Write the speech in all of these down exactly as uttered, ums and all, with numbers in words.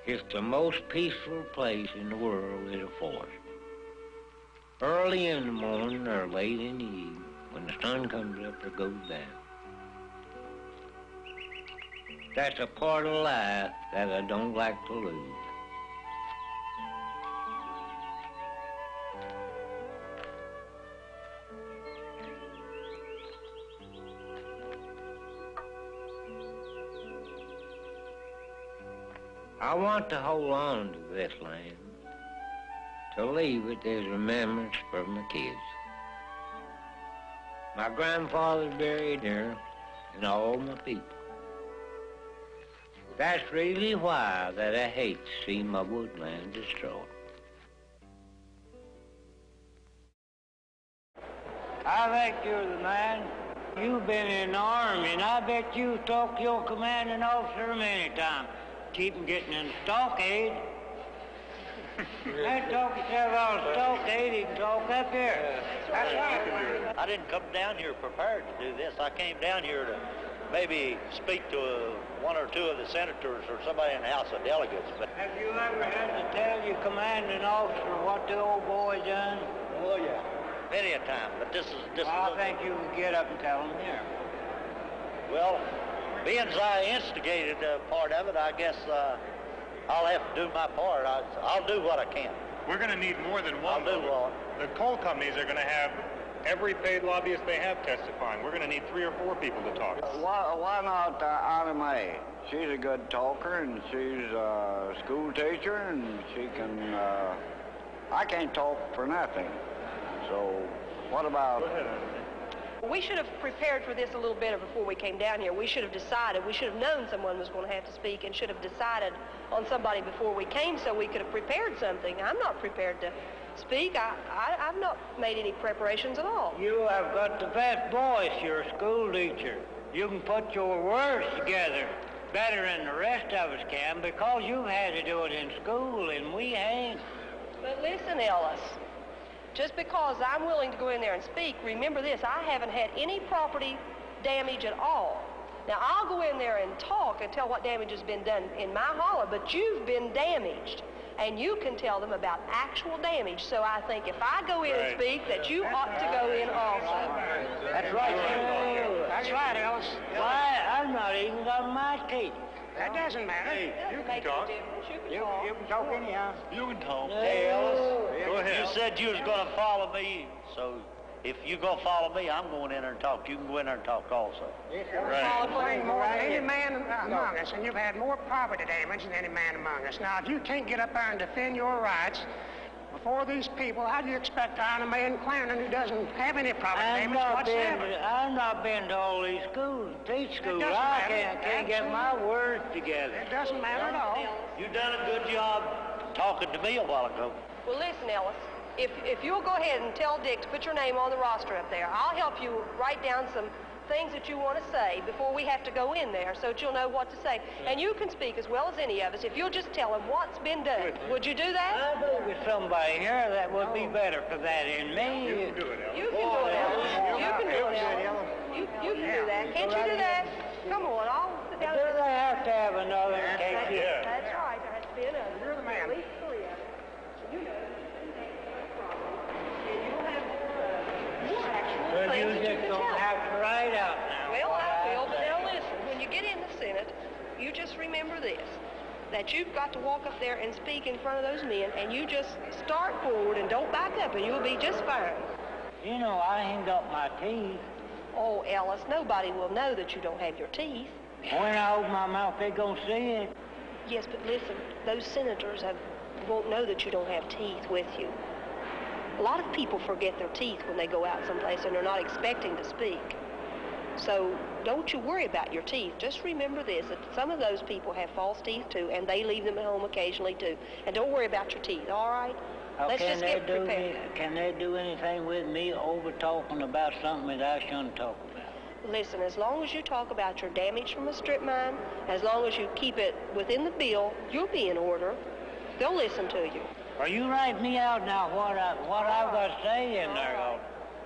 It's the most peaceful place in the world is a forest. Early in the morning or late in the evening, when the sun comes up or goes down. That's a part of life that I don't like to lose. I want to hold on to this land, to leave it as remembrance for my kids. My grandfather's buried here, and all my people. That's really why that I hate to see my woodland destroyed. I think you're the man. You've been in the Army, and I bet you talked to your commanding officer many times. Keep him getting in the stockade. I talk yourself out of stockade, he can talk up here. That's right. I didn't come down here prepared to do this. I came down here to maybe speak to a, one or two of the senators or somebody in the House of Delegates. But have you ever had to tell your commanding officer what the old boy done? Oh, yeah. Many a time, but this is... This well, is I think you can get up and tell him here. Well, being as I instigated uh, part of it, I guess uh, I'll have to do my part. I, I'll do what I can. We're going to need more than one. I'll do one. The coal companies are going to have every paid lobbyist they have testifying. We're going to need three or four people to talk. Why, why not uh, Anna Mae? She's a good talker, and she's a school teacher, and she can... Uh, I can't talk for nothing. So what about... Go ahead, we should have prepared for this a little better before we came down here. We should have decided, we should have known someone was going to have to speak and should have decided on somebody before we came so we could have prepared something. I'm not prepared to speak. I, I, I've not made any preparations at all. You have got the best voice. You're a school teacher. You can put your words together better than the rest of us can because you've had to do it in school and we ain't. But listen, Ellis. Just because I'm willing to go in there and speak, remember this, I haven't had any property damage at all. Now, I'll go in there and talk and tell what damage has been done in my holler, but you've been damaged, and you can tell them about actual damage. So I think if I go in right. and speak, that you ought to go in also. That's right. Oh, that's right, Ellis. Why, I've not even got my teeth. That doesn't matter. Hey, you can talk. You can you, talk. You can talk anyhow. You can talk. No. Hey, Ellis. Go ahead. You said you was going to follow me, so if you go follow me, I'm going in there and talk. You can go in there and talk also. Yes, sir. Right. You're more than any man among us, and you've had more property damage than any man among us. Now, if you can't get up there and defend your rights before these people, how do you expect Anna Mae in Clarendon who doesn't have any property I've damage not whatsoever? Been, I've not been to all these schools, teach schools. I can't, can't get my words together. It doesn't matter at all. You done a good job talking to me a while ago. Well, listen, Ellis. If, if you'll go ahead and tell Dick to put your name on the roster up there, I'll help you write down some things that you want to say before we have to go in there so that you'll know what to say. And you can speak as well as any of us if you'll just tell them what's been done. Would you do that? I believe with somebody here that would be better for that than me. You can do it, Ellis. You can do it, Ellis. You can do it, Ellis. You, you can do that. Can't you do that? Come on, I'll sit down. Do they have to have another in case you... Yeah. That's right. There has to be another. You're the man. At least three of us. You know. And you'll have more actual But things you that you just can don't tell. have to write out now. Well, I will, but now listen, when you get in the Senate, you just remember this, that you've got to walk up there and speak in front of those men, and you just start forward and don't back up, and you'll be just fine. You know, I ain't got my teeth. Oh, Ellis, nobody will know that you don't have your teeth. When I open my mouth, they're going to see it. Yes, but listen, those senators have, won't know that you don't have teeth with you. A lot of people forget their teeth when they go out someplace and they're not expecting to speak. So don't you worry about your teeth. Just remember this, that some of those people have false teeth too, and they leave them at home occasionally too. And don't worry about your teeth, all right? How Let's can just they get do prepared. me, can they do anything with me over talking about something that I shouldn't talk about? Listen, as long as you talk about your damage from a strip mine, as long as you keep it within the bill, you'll be in order. They'll listen to you. Are you writing me out now what, I, what I've got to say in there?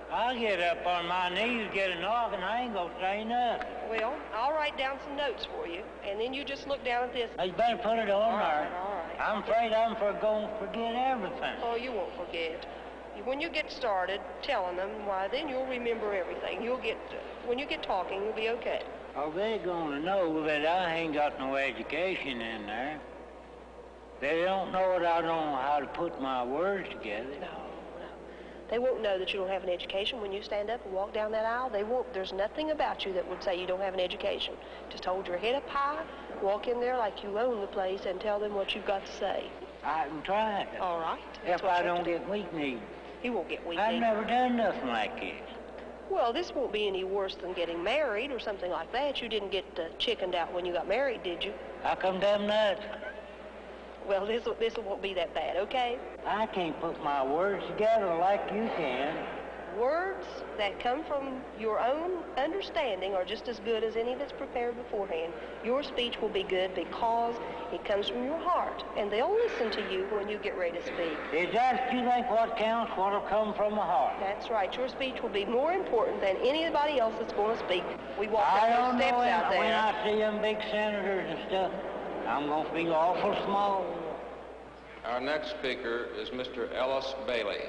I'll get up on my knees, get a knock, and I ain't gonna say nothing. Well, I'll write down some notes for you, and then you just look down at this. You better put it on All there. right, all right. I'm afraid I'm for going to forget everything. Oh, you won't forget. When you get started telling them, why, then you'll remember everything. You'll get, when you get talking, you'll be okay. Oh, they're gonna know that I ain't got no education in there. They don't know that I don't know how to put my words together. No, no. They won't know that you don't have an education when you stand up and walk down that aisle. They won't. There's nothing about you that would say you don't have an education. Just hold your head up high, walk in there like you own the place, and tell them what you've got to say. I can try it. All right. If I don't get weak-kneed. You won't get weak-kneed. I've never done nothing like this. Well, this won't be any worse than getting married or something like that. You didn't get uh, chickened out when you got married, did you? How come them nuts? Well, this this won't be that bad, okay? I can't put my words together like you can. Words that come from your own understanding are just as good as any that's prepared beforehand. Your speech will be good because it comes from your heart, and they'll listen to you when you get ready to speak. Is that, you think, what counts, what'll come from the heart? That's right. Your speech will be more important than anybody else that's going to speak. We walk I down don't those steps know out there. when I see them big senators and stuff, I'm going to feel awful small. Our next speaker is Mister Elias Bailey.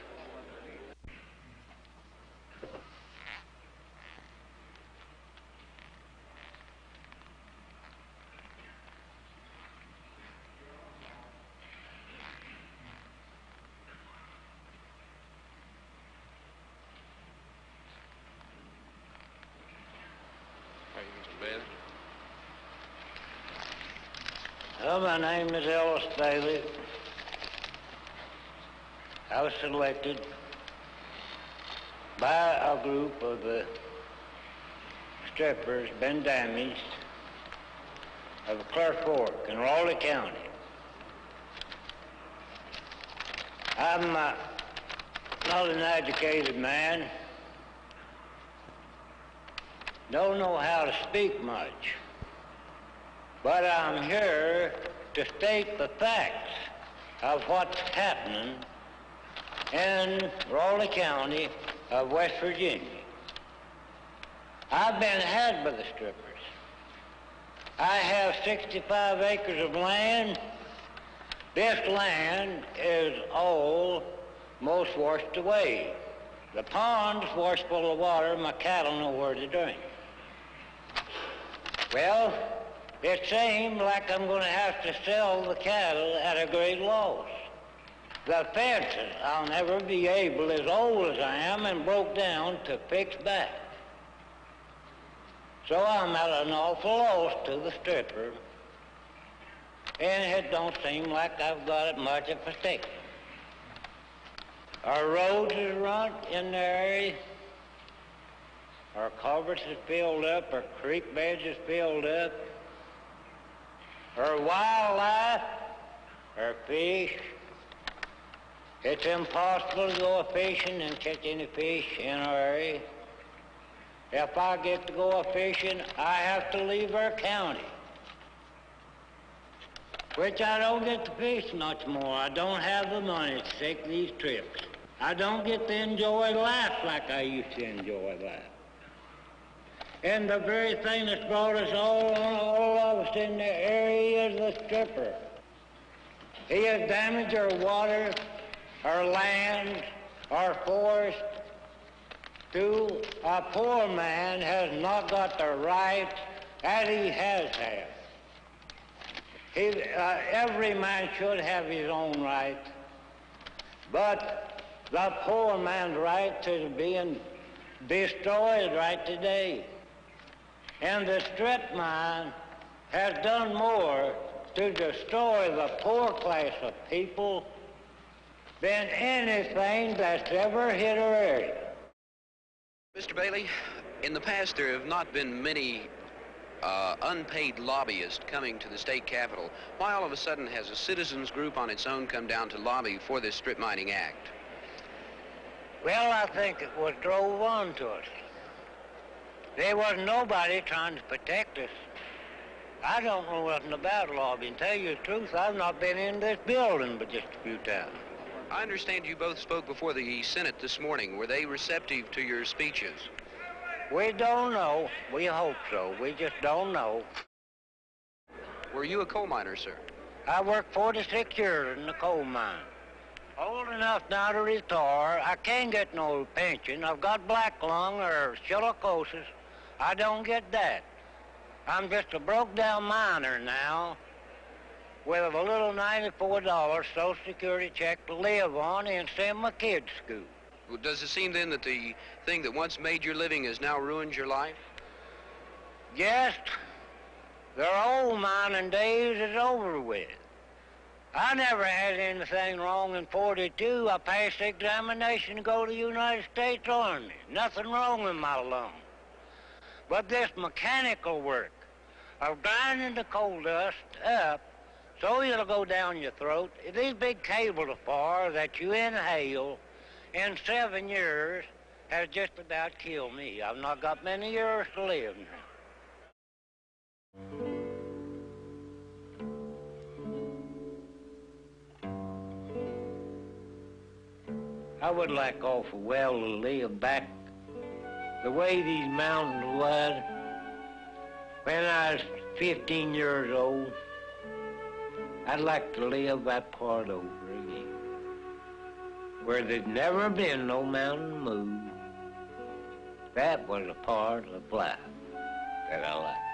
Well, my name is Elias Bailey. I was selected by a group of uh, strippers, been damaged, of Clerk Fork in Raleigh County. I'm uh, not an educated man, don't know how to speak much. But I'm here to state the facts of what's happening in Raleigh County of West Virginia. I've been had by the strippers. I have sixty-five acres of land. This land is all most washed away. The pond's washed full of water. My cattle know where to drink. Well, it seems like I'm going to have to sell the cattle at a great loss. The fences, I'll never be able, as old as I am and broke down, to fix back. So I'm at an awful loss to the stripper, and it don't seem like I've got it much of a stick. Our roads is run in the area. Our culverts is filled up. Our creek beds is filled up. Our wildlife, our fish, it's impossible to go a-fishing and catch any fish in our area. If I get to go a-fishing, I have to leave our county, which I don't get to fish much more. I don't have the money to take these trips. I don't get to enjoy life like I used to enjoy life. And the very thing that's brought us all, all of us in the area is the stripper. He has damaged our water, our land, our forest. To a poor man has not got the rights that he has had. He, uh, every man should have his own rights, but the poor man's rights is being destroyed right today. And the strip mine has done more to destroy the poor class of people than anything that's ever hit our area. Mister Bailey, in the past there have not been many uh, unpaid lobbyists coming to the state capitol. Why all of a sudden has a citizens group on its own come down to lobby for this strip mining act? Well, I think it was drove on to us. There was nobody trying to protect us. I don't know nothing about lobbying. Tell you the truth, I've not been in this building but just a few times. I understand you both spoke before the Senate this morning. Were they receptive to your speeches? We don't know. We hope so. We just don't know. Were you a coal miner, sir? I worked forty-six years in the coal mine. Old enough now to retire. I can't get no pension. I've got black lung or silicosis. I don't get that. I'm just a broke-down miner now with a little ninety-four dollar Social Security check to live on and send my kids to school. Well, does it seem then that the thing that once made your living has now ruined your life? Yes. Their old mining days is over with. I never had anything wrong in forty-two. I passed the examination to go to the United States Army. Nothing wrong with my lung. But this mechanical work of grinding the coal dust up so it'll go down your throat, these big cables of fire that you inhale in seven years has just about killed me. I've not got many years to live now. I would like awful well to live back the way these mountains was when I was fifteen years old. I'd like to live that part over again, where there's never been no mountain moved. That was a part of life that I liked.